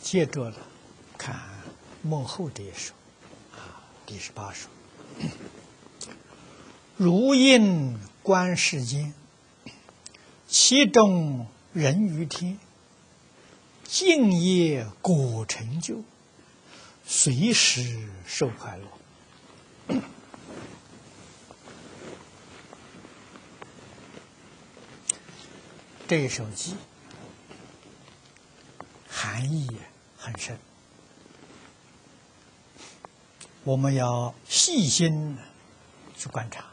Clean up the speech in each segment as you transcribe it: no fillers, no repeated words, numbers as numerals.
接着了，看幕后这一首，第18首。如应观世间，其中人于天，敬业果成就，随时受快乐。这一首偈含义很深，我们要细心去观察。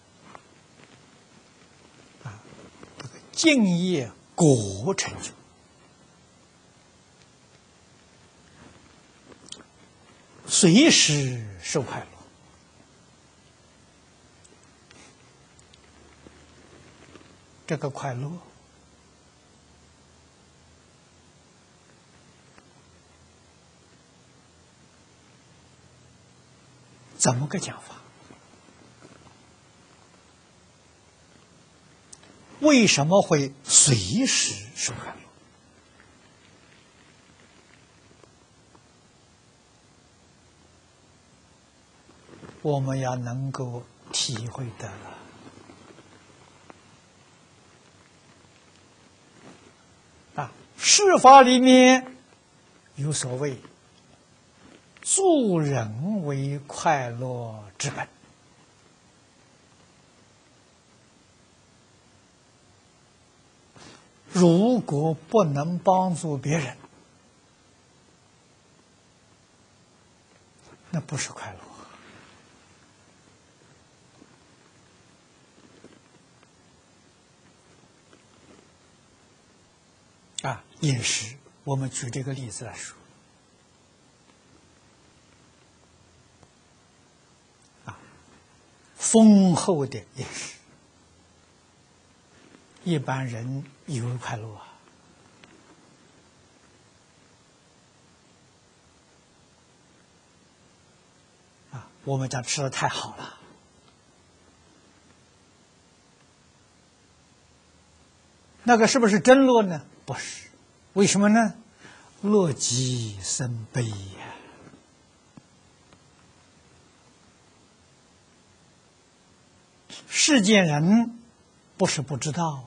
这个敬业果成就，随时受快乐。这个快乐怎么个讲法？为什么会随时受快乐？我们要能够体会得了。世法里面有所谓助人为快乐之本。如果不能帮助别人，那不是快乐。饮食，我们举这个例子来说，丰厚的饮食，一般人以为快乐我们讲吃的太好了，那个是不是真乐呢？不是。为什么呢？乐极生悲呀！世间人不是不知道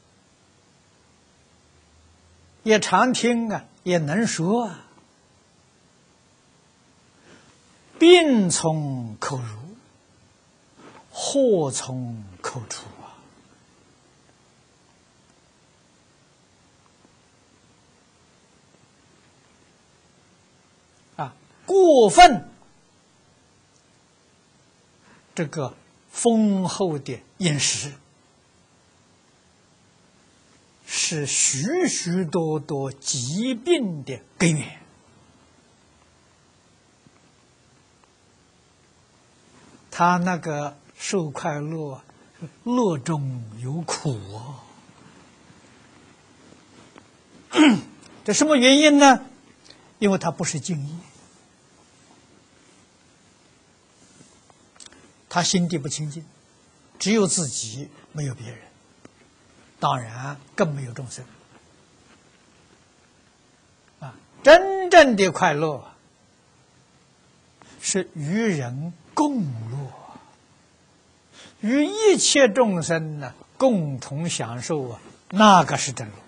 也常听也能说病从口入，祸从口出过分这个丰厚的饮食，是许许多多疾病的根源。他那个受快乐，乐中有苦这什么原因呢？因为他不是敬业，他心地不清净，只有自己，没有别人，当然更没有众生真正的快乐是与人共乐，与一切众生共同享受那个是真乐。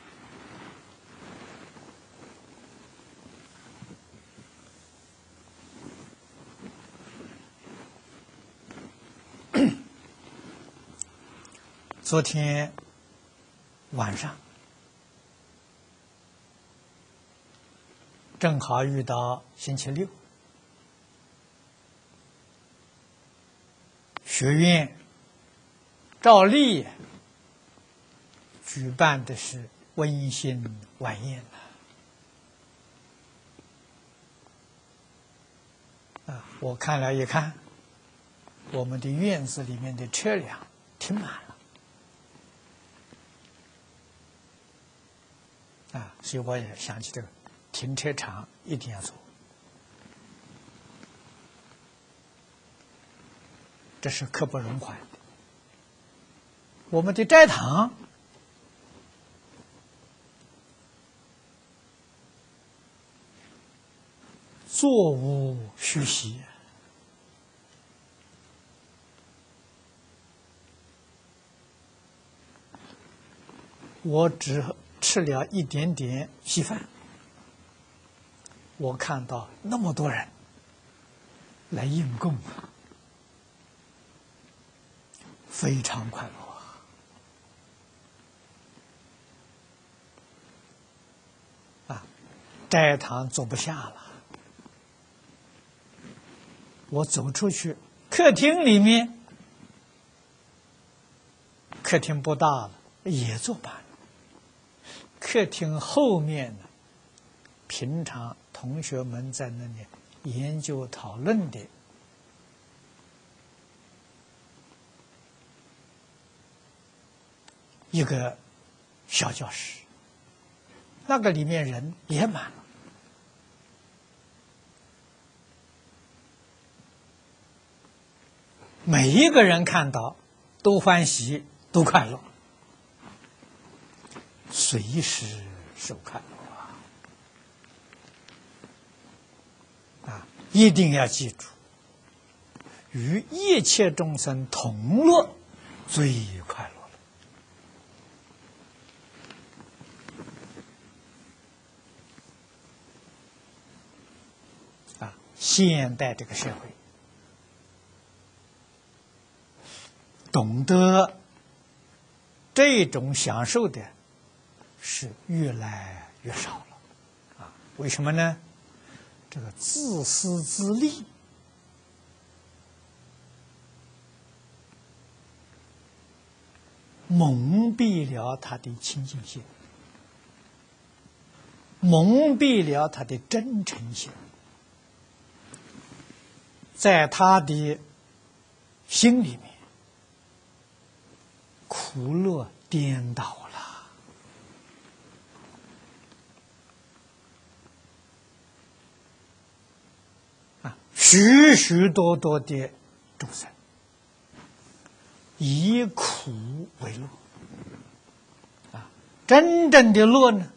昨天晚上正好遇到星期六，学院照例举办的是温馨晚宴我看了一看，我们的院子里面的车辆停满了所以我也想起这个停车场一定要做，这是刻不容缓的。我们的斋堂座无虚席。我只吃了一点点稀饭，我看到那么多人来应供，非常快乐。斋堂坐不下了，我走出去，客厅里面，客厅不大了，也坐满了。客厅后面呢，平常同学们在那里研究讨论的一个小教室，那个里面人也满了。每一个人看到都欢喜，都快乐，随时受快乐啊！一定要记住，与一切众生同乐，最快乐了。现代这个社会，懂得这种享受的是越来越少了，为什么呢？这个自私自利蒙蔽了他的清净心，蒙蔽了他的真诚心，在他的心里面苦乐颠倒了，许许多多的众生以苦为乐，真正的乐呢，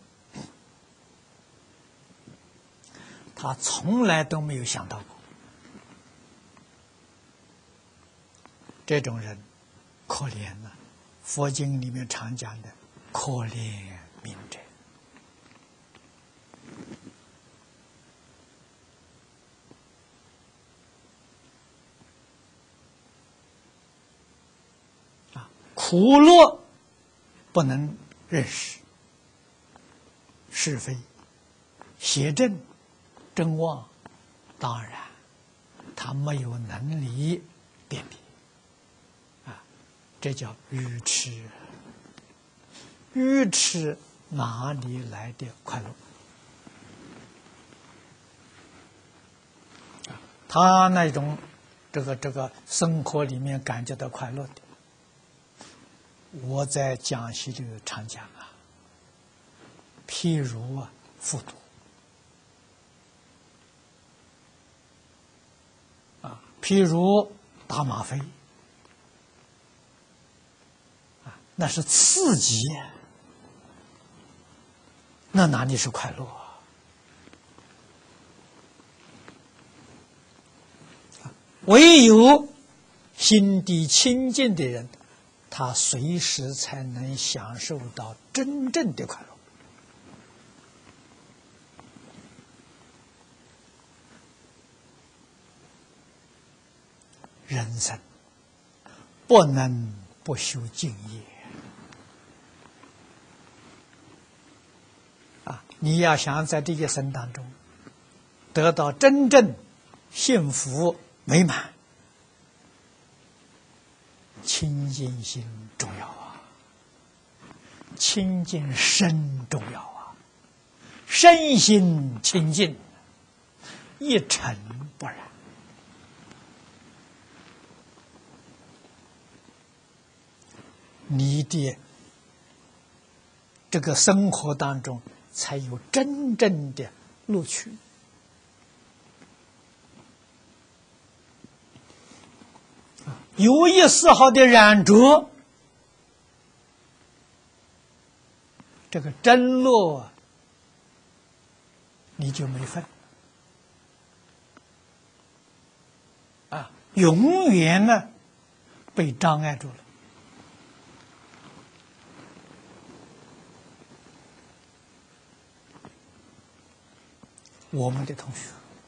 他从来都没有想到过。这种人可怜了，佛经里面常讲的可怜悯者。苦乐不能认识，是非、邪正、正妄，当然他没有能力辨别，这叫愚痴。愚痴哪里来的快乐？他那种这个生活里面感觉到快乐的，我在讲习里常讲譬如复读譬如打吗啡那是刺激，那哪里是快乐唯有心地清净的人，他随时才能享受到真正的快乐。人生不能不修净业你要想在这一生当中得到真正幸福美满，清净心重要清净身重要身心清净，一尘不染。你的这个生活当中才有真正的乐趣。有一丝毫的染着，这个真乐你就没份。 永远呢被障碍住了。我们的同学，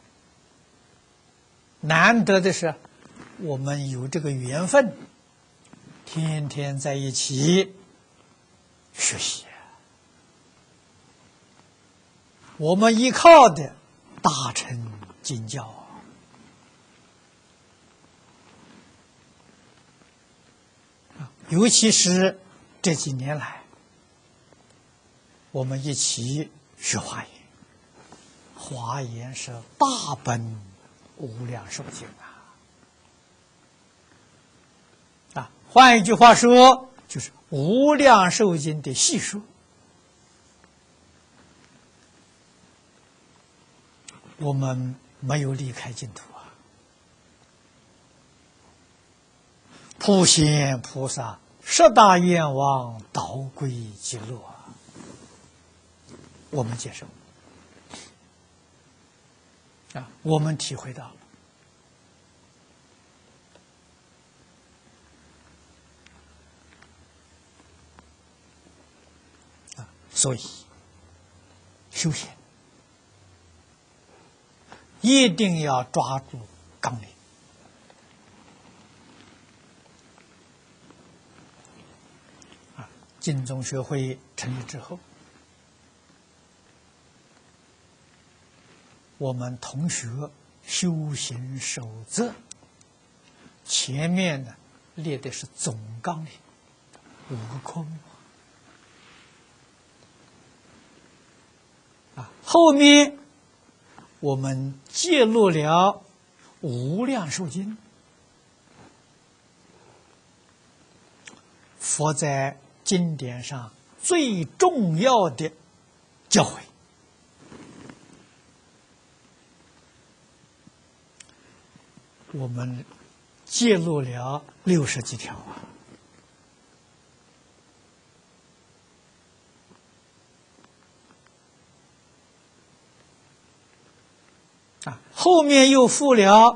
难得的是，我们有这个缘分，天天在一起学习。我们依靠的大乘经教尤其是这几年来，我们一起学华严。华严是大本无量寿经换一句话说，就是无量寿经的细说。我们没有离开净土普贤菩萨十大愿望导归极乐我们接受我们体会到了所以修行一定要抓住纲领净宗学会成立之后，我们同学修行守则前面呢列的是总纲领5个科目后面我们揭露了无量寿经，佛在经典上最重要的教诲。我们揭露了60几条后面又附了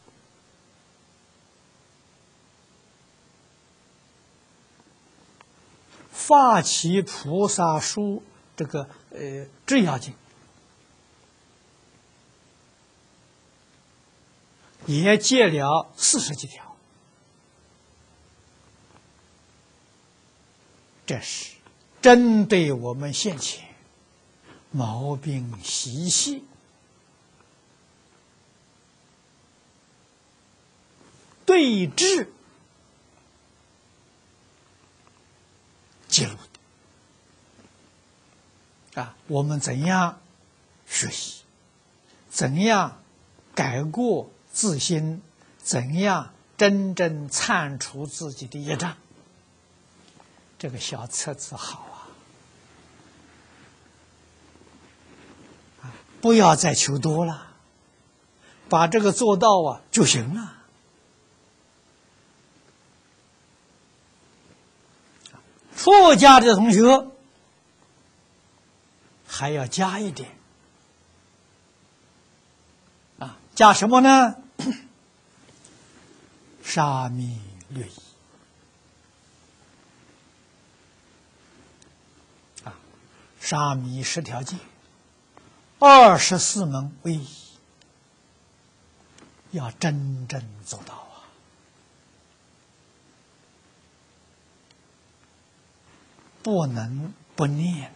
发起菩萨书这个制要经，也戒了40几条，这是针对我们现前毛病习气对治记录的我们怎样学习，怎样改过自新，怎样真正铲除自己的业障，这个小册子好不要再求多了，把这个做到就行了。出家的同学还要加一点加什么呢？沙弥律仪沙弥10条戒，24门威仪，要真正做到不能不念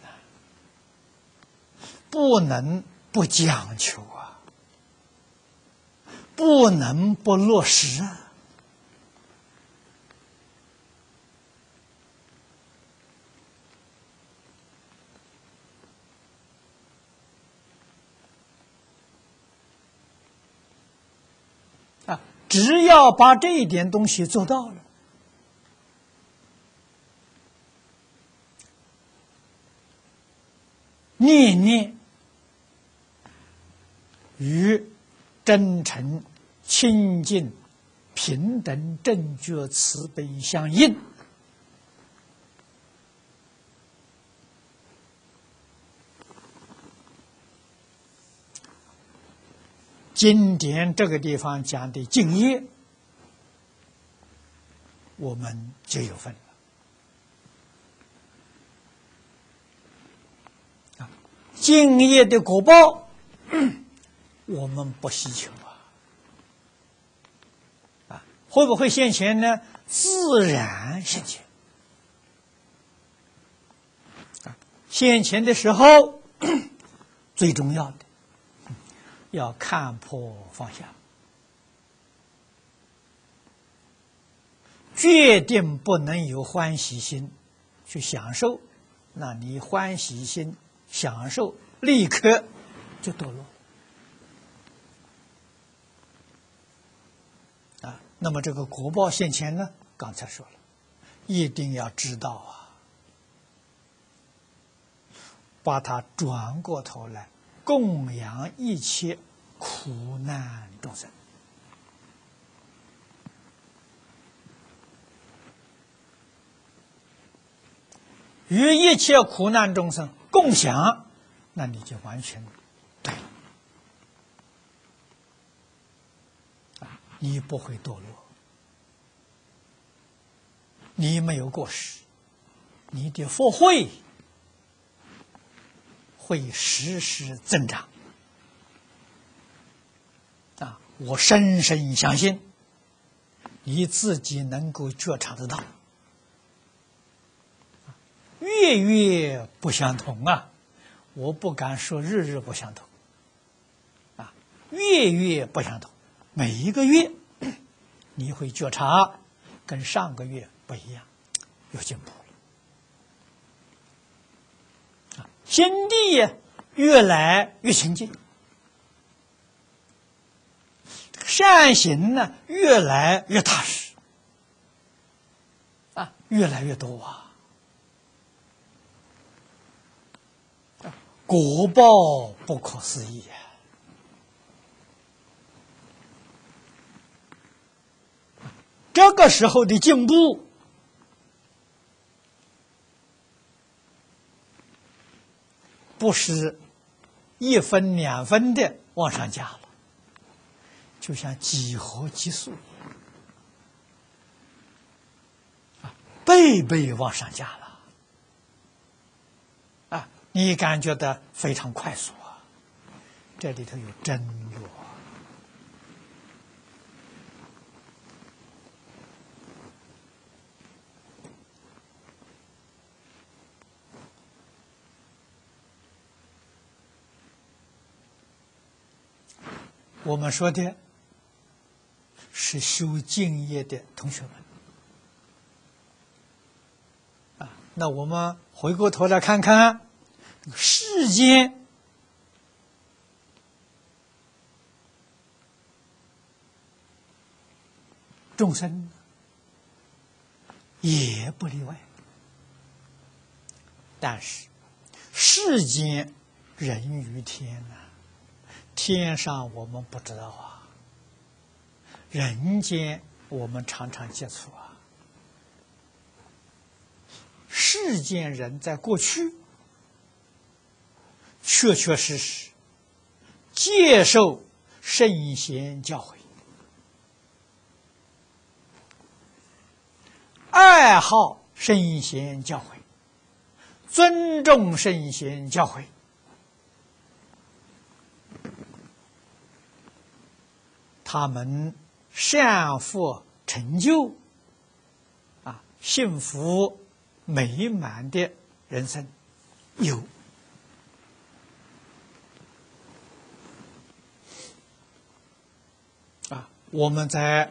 不能不讲求不能不落实只要把这一点东西做到了，念念与真诚、清净、平等、正觉、慈悲相应，经典这个地方讲的敬业我们就有份了。啊，敬业的果报，我们不希求啊，会不会现前呢？自然现前。啊，现前的时候，最重要的要看破放下，决定不能有欢喜心去享受，那你欢喜心享受立刻就堕落啊。那么这个果报现前呢，刚才说了，一定要知道啊，把它转过头来供养一切苦难众生。与一切苦难众生共享，那你就完全对了，你不会堕落，你没有过失，你的福慧会时时增长啊！我深深相信，你自己能够觉察得到。月月不相同啊，我不敢说日日不相同啊，月月不相同，每一个月你会觉察跟上个月不一样，有进步了啊，心地越来越清净，善行呢越来越踏实啊，越来越多啊。果报不可思议啊！这个时候的进步，不是1分2分的往上加了，就像几何级数啊，倍倍往上加了。你感觉到非常快速啊，这里头有真如。我们说的是修净业的同学们啊，那我们回过头来看看世间众生也不例外，但是世间人与天啊，天上我们不知道啊，人间我们常常接触啊。世间人在过去确确实实接受圣贤教诲，爱好圣贤教诲，尊重圣贤教诲，他们善福成就啊，幸福美满的人生有啊。我们在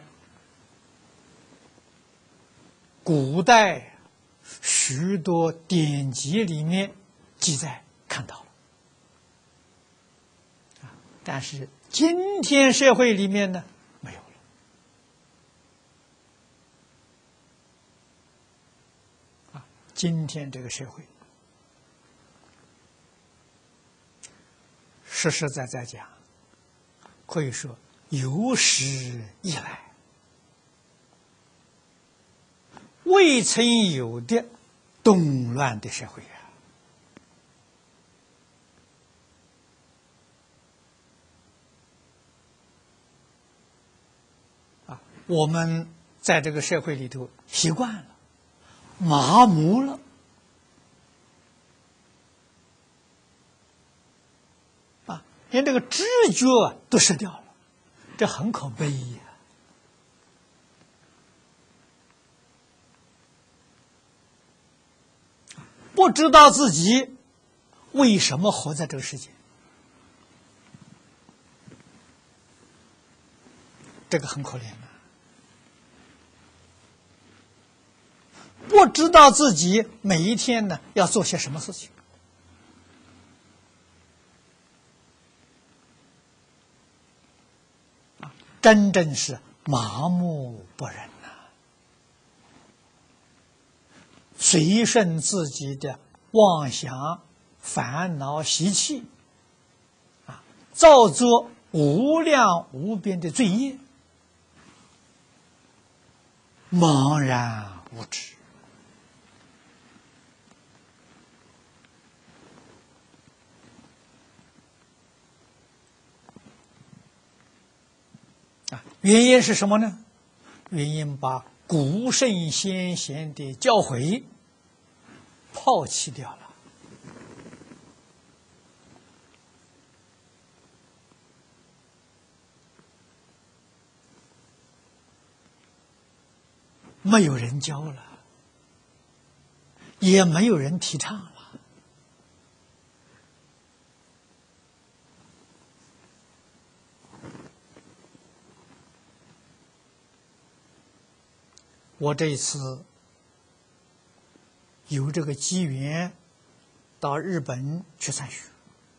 古代许多典籍里面记载看到了，但是今天社会里面呢没有了啊。今天这个社会实实在在讲，可以说有史以来未曾有的动乱的社会啊！我们在这个社会里头习惯了，麻木了，连这个知觉都失掉了，这很可悲呀！不知道自己为什么活在这个世界，这个很可怜的。不知道自己每一天呢要做些什么事情，真正是麻木不仁呐，随顺自己的妄想、烦恼、习气，造作无量无边的罪业，茫然无知。原因是什么呢？原因把古圣先贤的教诲抛弃掉了。没有人教了，也没有人提倡了。我这一次有这个机缘到日本去参学，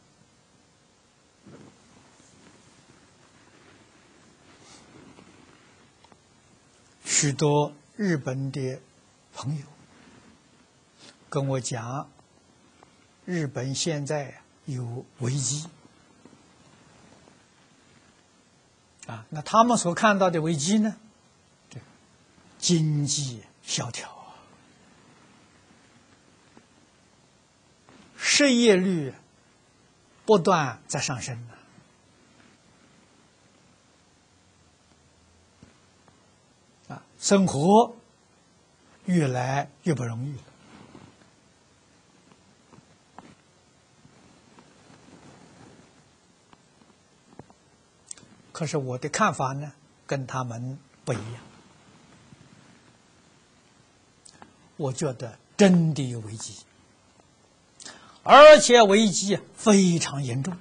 许多日本的朋友跟我讲，日本现在有危机那他们所看到的危机呢，经济萧条，失业率不断在上升生活越来越不容易了。可是我的看法呢，跟他们不一样。我觉得真的有危机，而且危机非常严重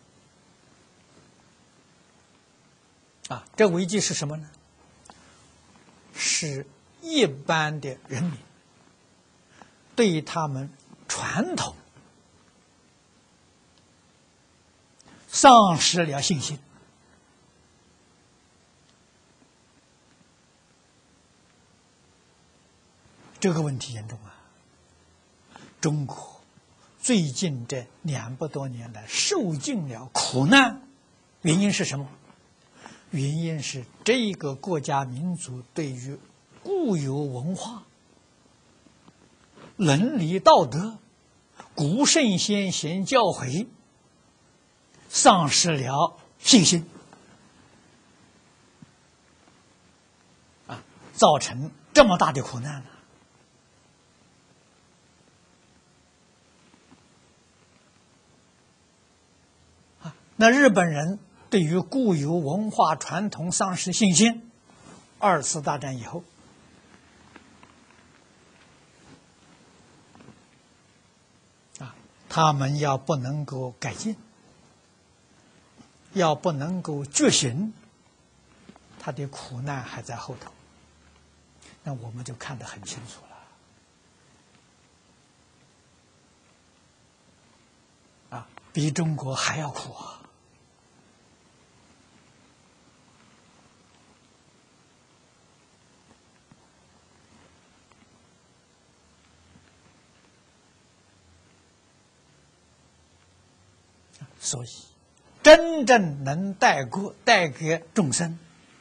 这危机是什么呢？是一般的人民对他们传统丧失了信心。这个问题严重中国最近这200多年来受尽了苦难，原因是什么？原因是这个国家民族对于固有文化、伦理道德、古圣先贤教诲丧失了信心造成这么大的苦难那日本人对于固有文化传统丧失信心，2次大战以后，他们要不能够改进，要不能够觉醒，他的苦难还在后头。那我们就看得很清楚了，比中国还要苦所以，真正能带给众生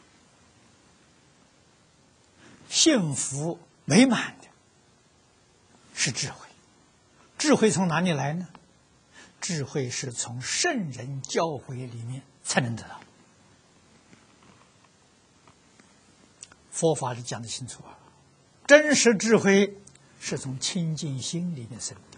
幸福美满的，是智慧。智慧从哪里来呢？智慧是从圣人教诲里面才能得到。 佛法里讲得清楚啊，真实智慧是从清净心里面生的。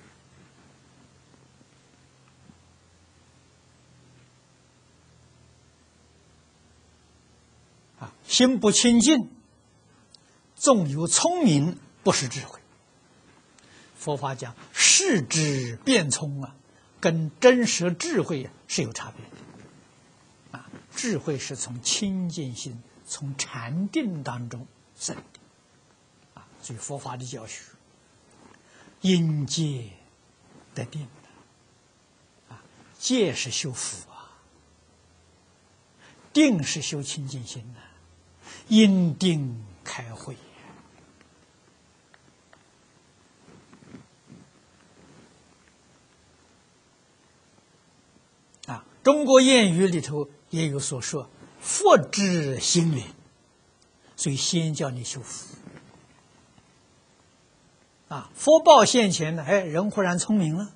心不清净，纵有聪明，不是智慧。佛法讲世智变聪啊，跟真实智慧是有差别的。智慧是从清净心、从禅定当中生的。所以佛法的教学，因戒得定的。戒是修福啊，定是修清净心的。因定开慧中国谚语里头也有所说：“佛知心灵”，所以先叫你修福。福报现前呢，人忽然聪明了。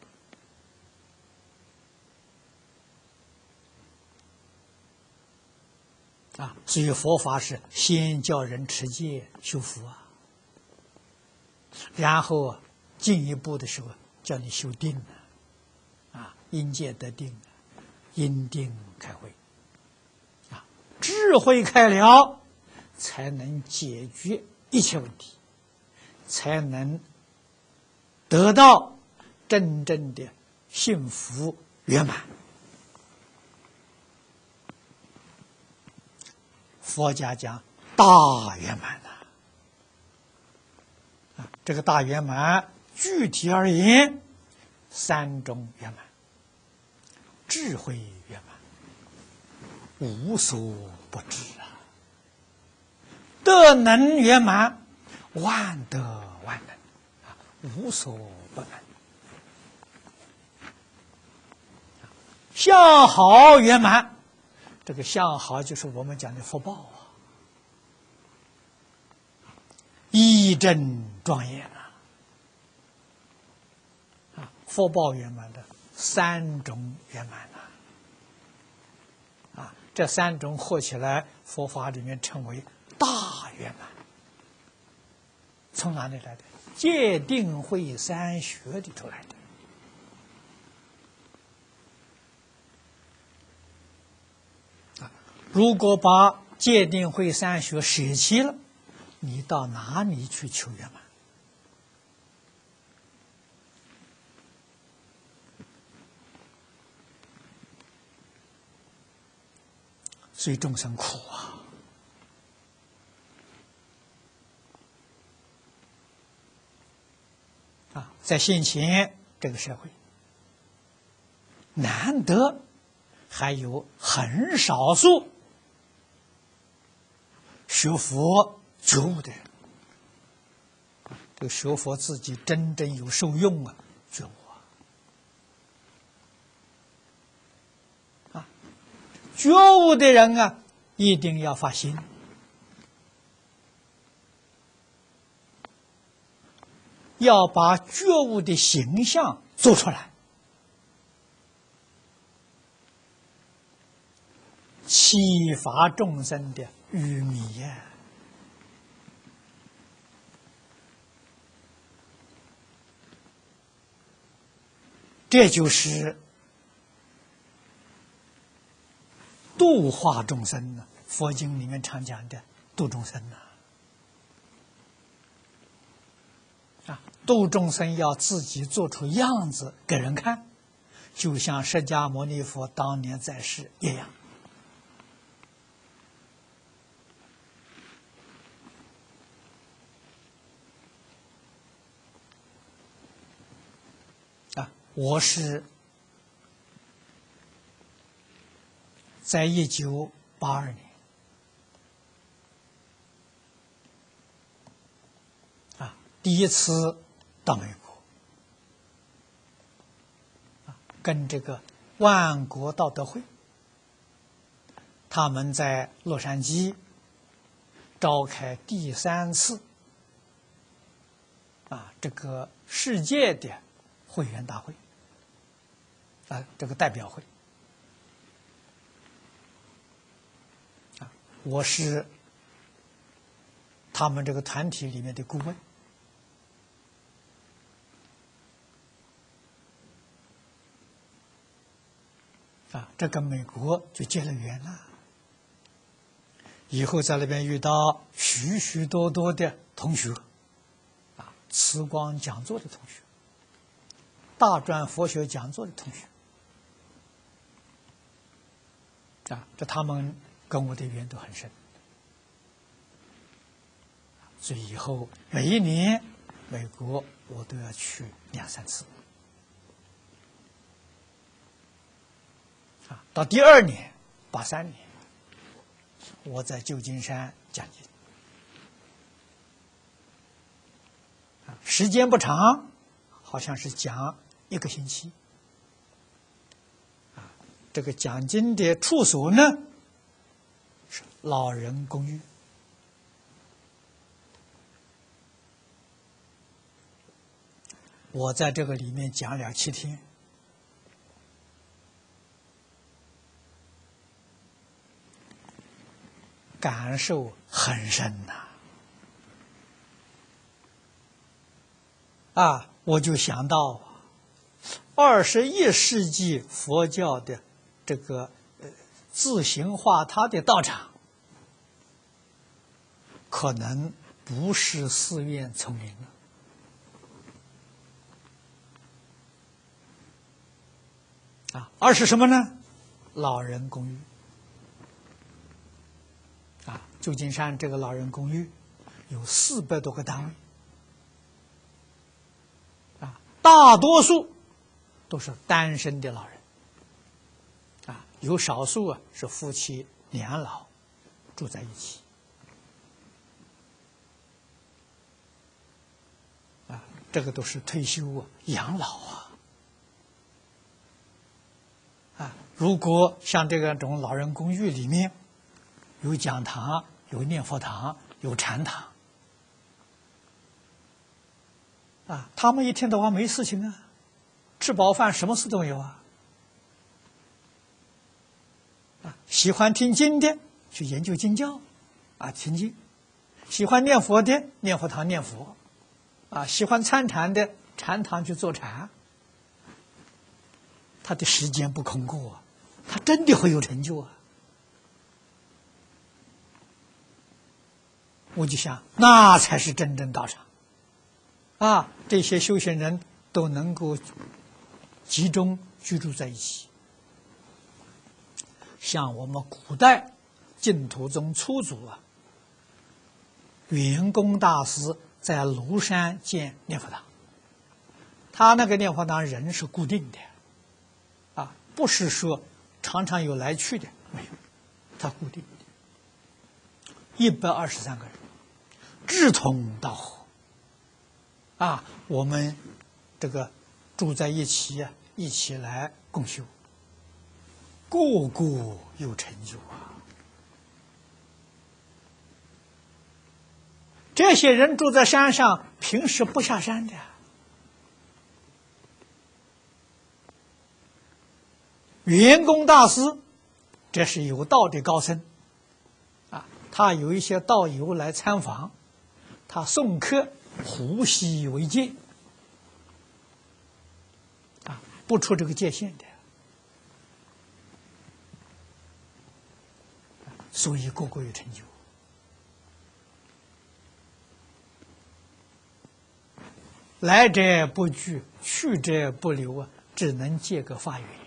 所以佛法是先叫人持戒修福然后进一步的时候叫你修定因戒得定，因定开慧智慧开了，才能解决一切问题，才能得到真正的幸福圆满。佛家讲大圆满这个大圆满具体而言三种圆满：智慧圆满，无所不知德能圆满，万德万能无所不能，相好圆满。这个相好就是我们讲的福报义正庄严福报圆满的三种圆满这三种合起来，佛法里面称为大圆满。从哪里来的？戒定慧三学里头来的。如果把戒定慧三学舍弃了，你到哪里去求圆满？所以众生苦在现前这个社会，难得还有很少数学佛觉悟的人，这个学佛自己真正有受用觉悟觉悟的人一定要发心，要把觉悟的形象做出来，启发众生的愚迷这就是度化众生佛经里面常讲的度众生度众生要自己做出样子给人看，就像释迦牟尼佛当年在世一样。我是在1982年第一次到美国跟这个万国道德会，他们在洛杉矶召开第3次这个世界的会员大会这个代表会我是他们这个团体里面的顾问。这跟美国就结了缘了。以后在那边遇到许许多多的同学，慈光讲座的同学，大专佛学讲座的同学，这他们跟我的缘都很深，所以以后每一年美国我都要去2、3次。到第2年，83年，我在旧金山讲经，时间不长，好像是讲1个星期。这个讲经的处所呢，是老人公寓。我在这个里面讲了7天。感受很深呐！我就想到21世纪佛教的这个自行化他的道场，可能不是寺院丛林了，而是什么呢？老人公寓。旧金山这个老人公寓有400多个单位，大多数都是单身的老人，有少数是夫妻2老住在一起，这个都是退休养老如果像这种老人公寓里面有讲堂，有念佛堂，有禅堂，他们一天到晚没事情吃饱饭什么事都没有喜欢听经的去研究经教听经，喜欢念佛的念佛堂念佛喜欢参禅的禅堂去坐禅，他的时间不空过他真的会有成就我就想，那才是真正道场这些修行人都能够集中居住在一起。像我们古代净土宗初祖圆公大师在庐山建念佛堂，他那个念佛堂人是固定的不是说常常有来去的，没有，他固定的123个人，志同道合我们这个住在一起一起来共修，个个有成就这些人住在山上，平时不下山的。圆公大师，这是有道的高僧他有一些道友来参访，他送客呼吸为戒不出这个界限的，所以个个有成就。来者不拒，去者不留只能借个法缘，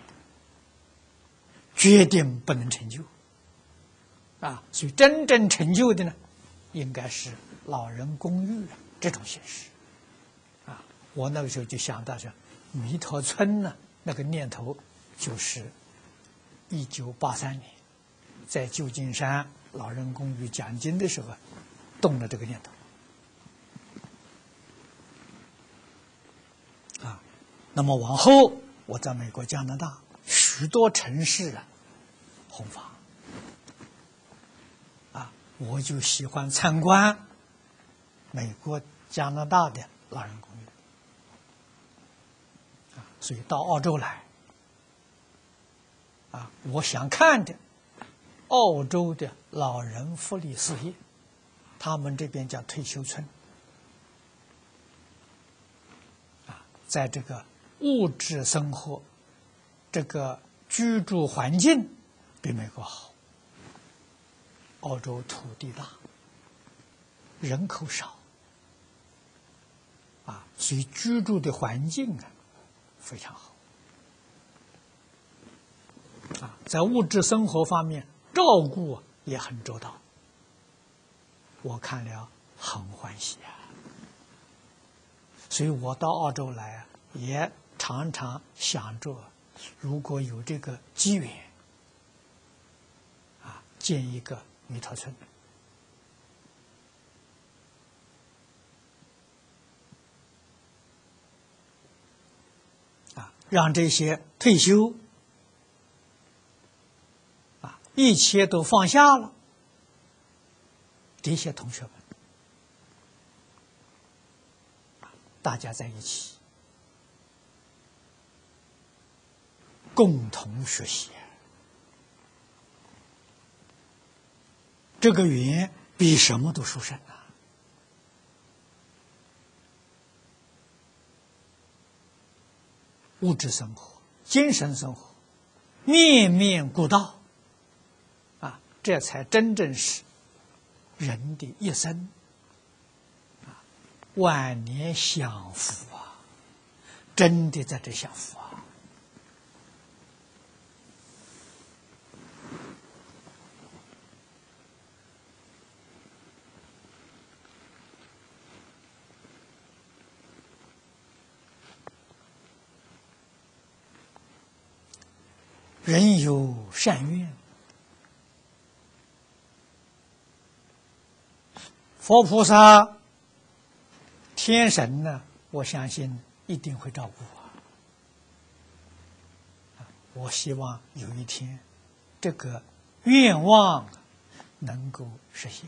决定不能成就所以真正成就的呢，应该是老人公寓这种形式我那个时候就想到说，弥陀村呢，那个念头就是1983年在旧金山老人公寓讲经的时候动了这个念头那么往后我在美国加拿大许多城市弘法我就喜欢参观美国加拿大的老人公寓所以到澳洲来我想看的澳洲的老人福利事业他们这边叫退休村。在这个物质生活、这个居住环境比美国好。澳洲土地大，人口少，所以居住的环境非常好。在物质生活方面照顾也很周到，我看了很欢喜所以我到澳洲来也常常想着，如果有这个机缘建一个弥陀村让这些退休一切都放下了这些同学们，大家在一起共同学习，这个缘比什么都殊胜物质生活、精神生活，面面顾到这才真正是人的一生万年享福真的在这享福人有善愿，佛菩萨、天神呢，我相信一定会照顾我希望有一天，这个愿望能够实现。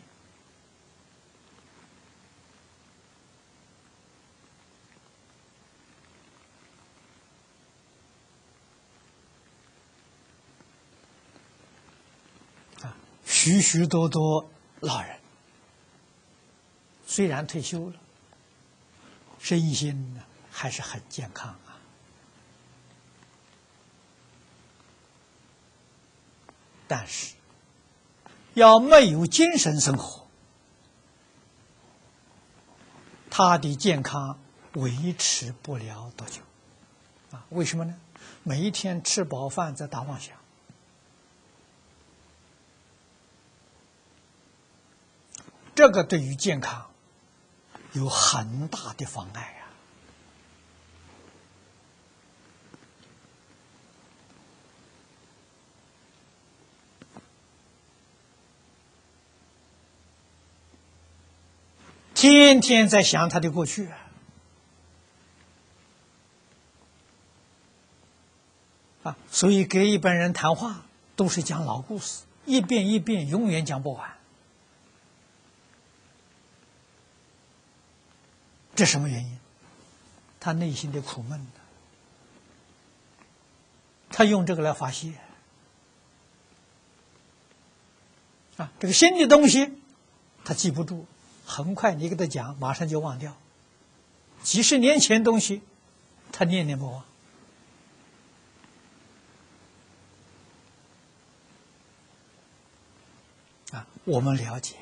许许多多老人虽然退休了，身心呢还是很健康但是要没有精神生活，他的健康维持不了多久为什么呢？每一天吃饱饭在打妄想，这个对于健康有很大的妨碍天天在想他的过去所以给一般人谈话都是讲老故事，一遍一遍，永远讲不完。这什么原因？他内心的苦闷他用这个来发泄这个新的东西他记不住，很快你给他讲，马上就忘掉。几十年前东西他念念不忘我们了解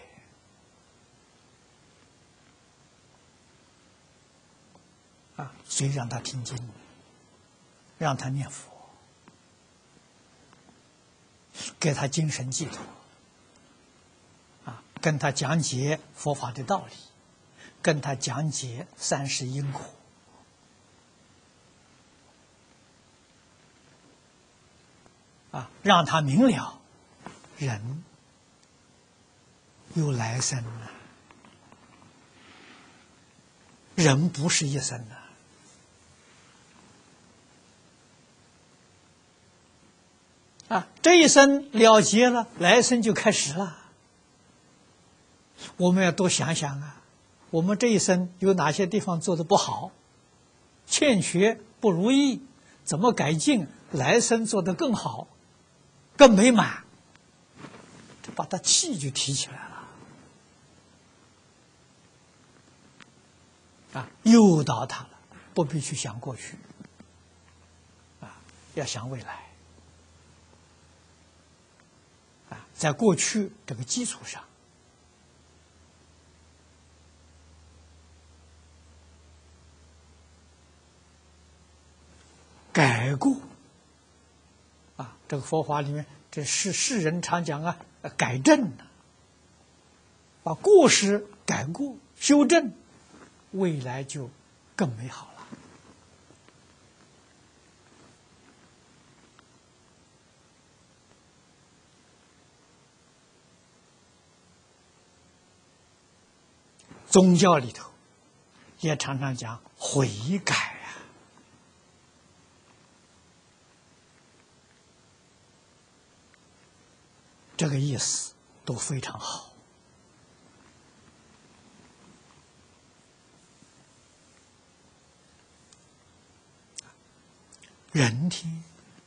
所以让他听经，让他念佛，给他精神寄托跟他讲解佛法的道理，跟他讲解三世因果让他明了人有来生人不是一生这一生了结了，来生就开始了。我们要多想想我们这一生有哪些地方做得不好，欠缺不如意，怎么改进，来生做得更好，更美满，这把他气就提起来了诱导他了，不必去想过去，要想未来，在过去这个基础上，改过，这个佛法里面，这世人常讲改正呢，把过失改过修正，未来就更美好了。宗教里头也常常讲悔改这个意思都非常好。人天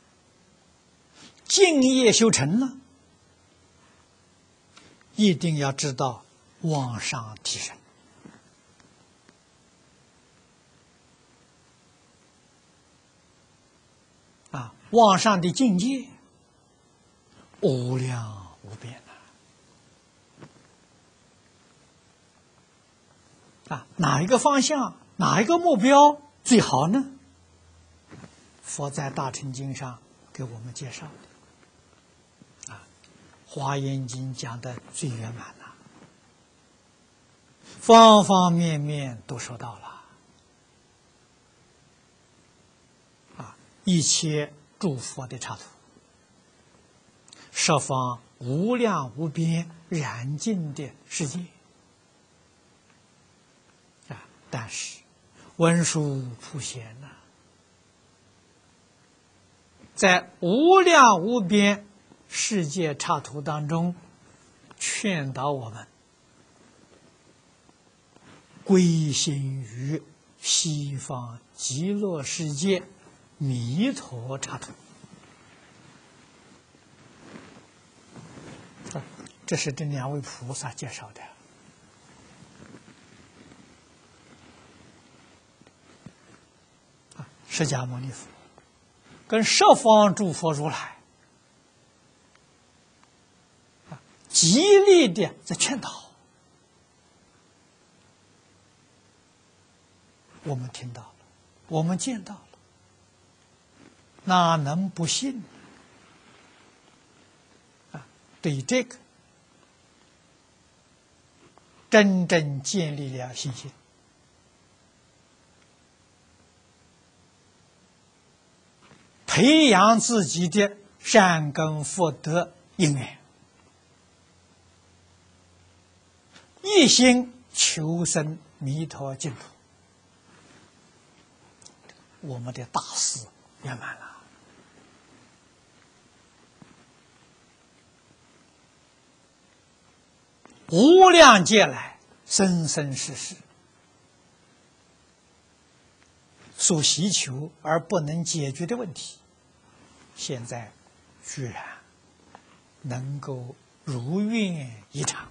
敬业修成了，一定要知道往上提升。往上的境界无量无边哪一个方向，哪一个目标最好呢？佛在《大乘经》上给我们介绍的，《华严经》讲的最圆满了，方方面面都说到了，一切诸佛的刹土，十方无量无边染净的世界，但是文殊普贤在无量无边世界刹土当中，劝导我们归心于西方极乐世界弥陀刹土。这是这两位菩萨介绍的。释迦牟尼佛跟十方诸佛如来极力的在劝导，我们听到了，我们见到了，哪能不信呢？对这个真正建立了信心，培养自己的善根福德因缘，一心求生弥陀净土，我们的大事圆满了。无量劫来，生生世世所希求而不能解决的问题，现在居然能够如愿以偿，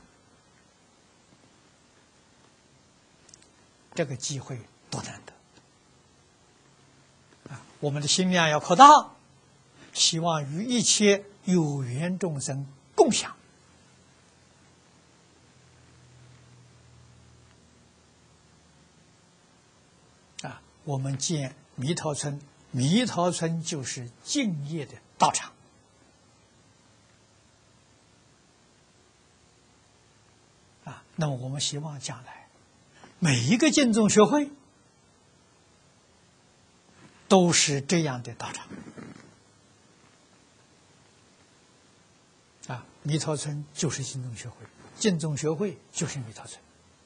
这个机会多难得我们的心量要扩大，希望与一切有缘众生共享。我们建弥陀村，弥陀村就是敬业的道场。那么我们希望将来每一个净宗学会都是这样的道场。弥陀村就是净宗学会，净宗学会就是弥陀村。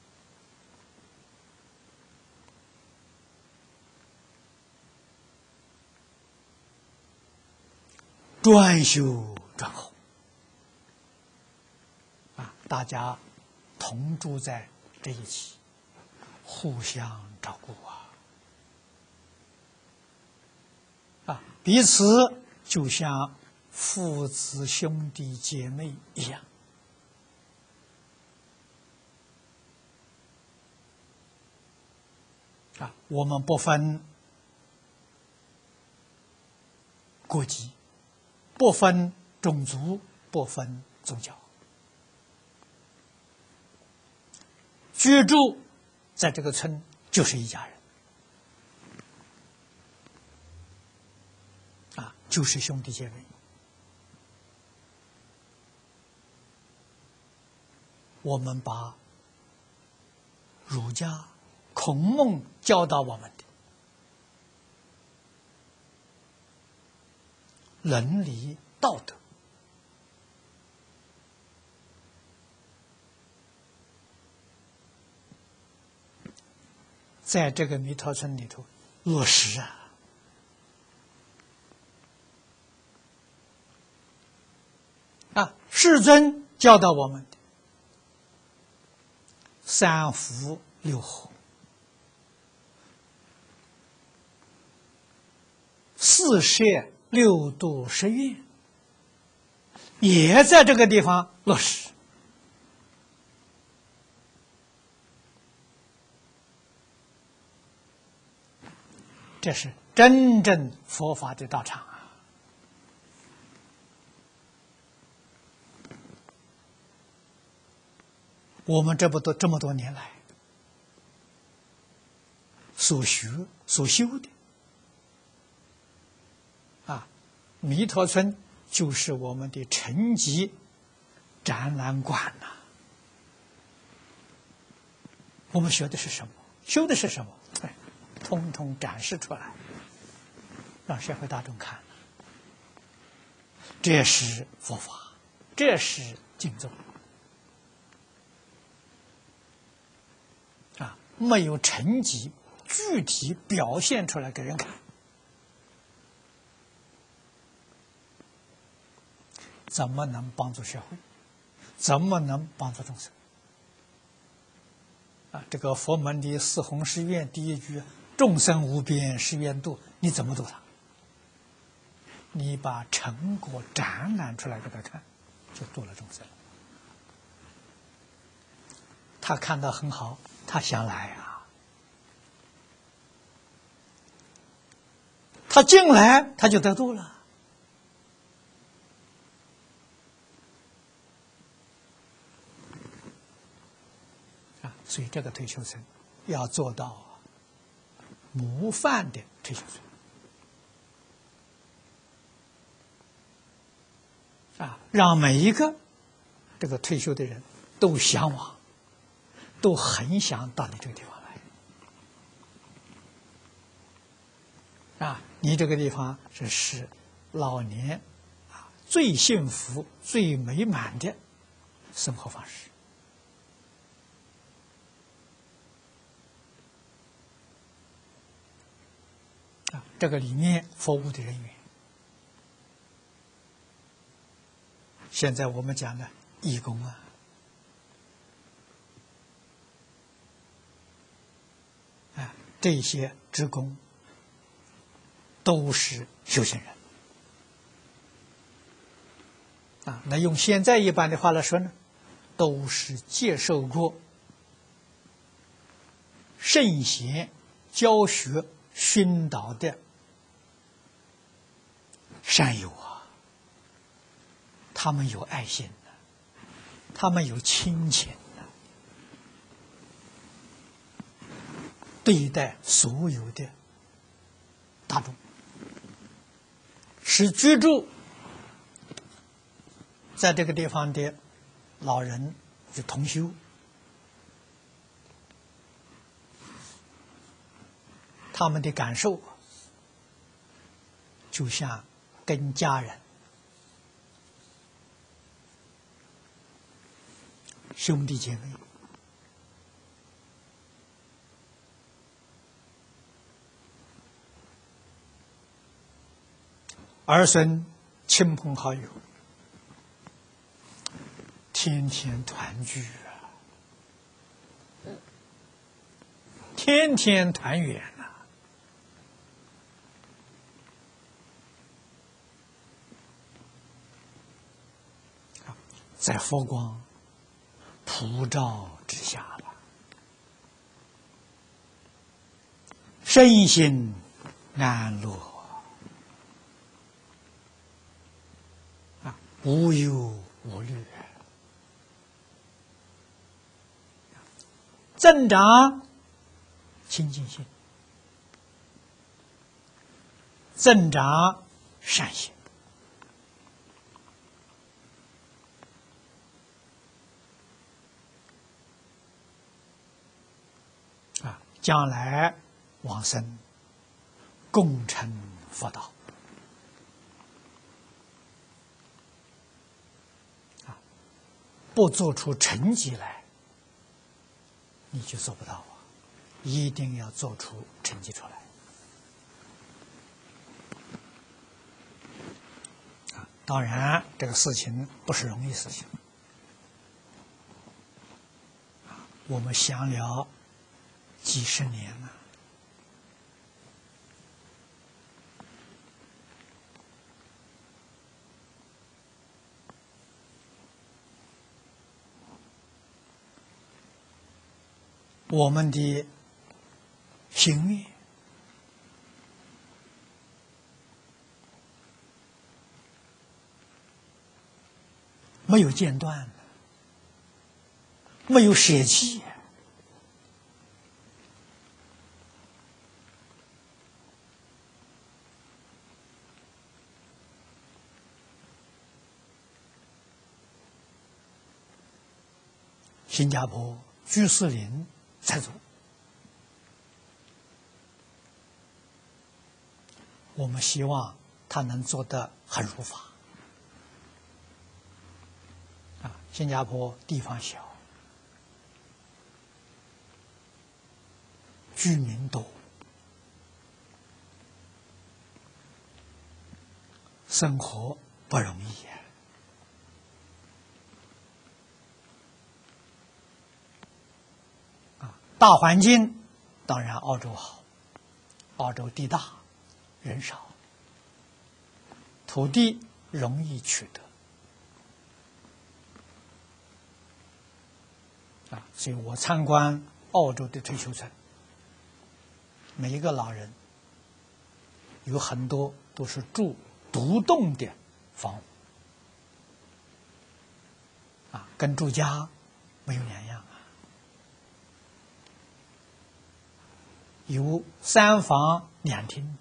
专修专后大家同住在这一起，互相照顾彼此就像父子兄弟姐妹一样。 我们不分国籍，不分种族，不分宗教，居住在这个村就是一家人，就是兄弟姐妹。我们把儒家、孔孟教导我们的伦理道德，在这个弥陀村里头落实世尊教导我们的三福六和、四摄六度十愿，也在这个地方落实。这是真正佛法的道场我们这么多年来所学所修的弥陀村就是我们的成吉展览馆我们学的是什么？修的是什么？通通展示出来，让社会大众看。这是佛法，这是经宗没有成绩具体表现出来给人看，怎么能帮助社会？怎么能帮助众生？这个佛门的四弘誓愿第一句“众生无边誓愿度”，你怎么度它？你把成果展览出来给他看，就度了众生。他看到很好，他想来他进来他就得度了。所以这个退休生要做到模范的退休生让每一个这个退休的人都向往，都很想到你这个地方来你这个地方是使老年最幸福、最美满的生活方式。这个里面服务的人员，现在我们讲的义工这些职工都是修行人那用现在一般的话来说呢，都是接受过圣贤教学熏导的善友他们有爱心他们有亲情对待所有的大众，使居住在这个地方的老人的同修，他们的感受就像跟家人、兄弟姐妹儿孙亲朋好友天天团聚天天团圆在佛光普照之下了身心安乐啊，无忧无虑，增长清净心，增长善行。将来往生，共成佛道。不做出成绩来，你就做不到啊！一定要做出成绩出来。当然，这个事情不是容易事情。我们想了几十年了，我们的心愿没有间断，没有舍弃。新加坡居士林才做，我们希望他能做得很如法。新加坡地方小，居民多，生活不容易呀。大环境当然澳洲好，澳洲地大人少，土地容易取得所以我参观澳洲的退休村，每一个老人有很多都是住独栋的房屋跟住家没有两样。有3房2厅的，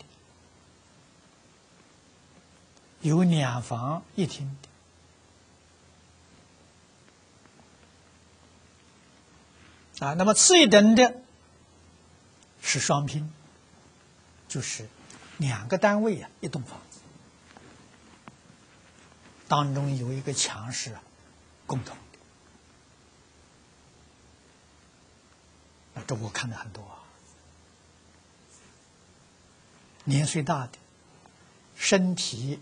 有2房1厅的。那么次一等的是双拼，就是2个单位一栋房子，当中有一个墙是共同的。这我看的很多年岁大的，身体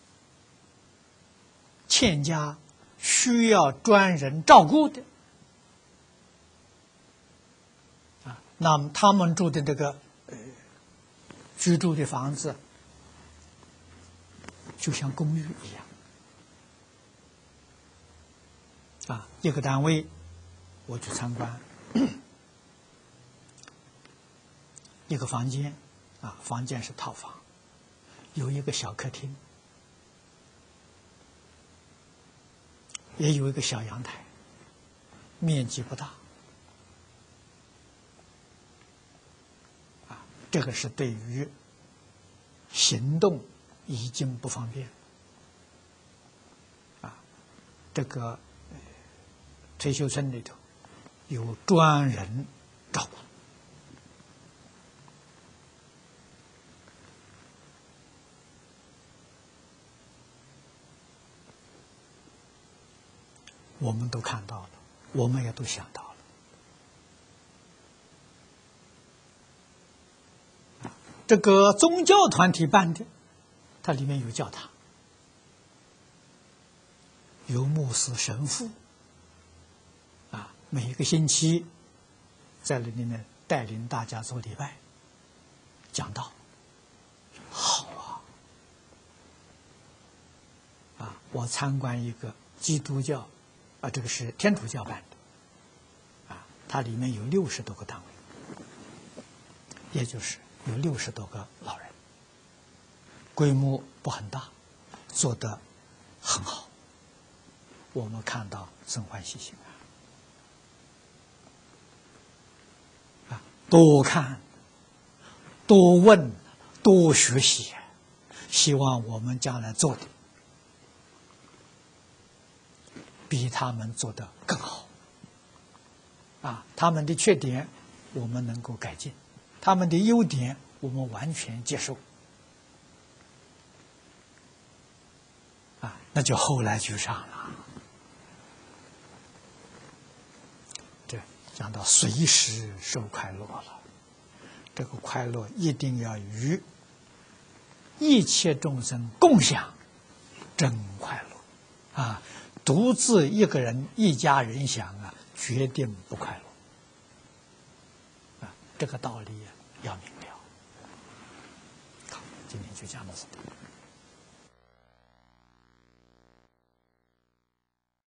欠佳，需要专人照顾的那么他们住的这个居住的房子就像公寓一样一个单位我去参观一个房间房间是套房，有一个小客厅，也有一个小阳台，面积不大这个是对于行动已经不方便这个退休村里头有专人照顾。我们都看到了，我们也都想到了。这个宗教团体办的，它里面有教堂，有牧师、神父，每一个星期在那里面带领大家做礼拜、讲道，好我参观一个基督教。这个是天主教办的它里面有60多个单位，也就是有60多个老人，规模不很大，做得很好。我们看到生欢喜心啊！多看、多问、多学习，希望我们将来做的比他们做得更好。啊，他们的缺点我们能够改进，他们的优点我们完全接受。啊，那就后来居上了。这讲到随时受快乐了，这个快乐一定要与一切众生共享，真快乐啊！独自一个人、一家人享啊，决定不快乐啊！这个道理要明了。好，今天就讲到这里。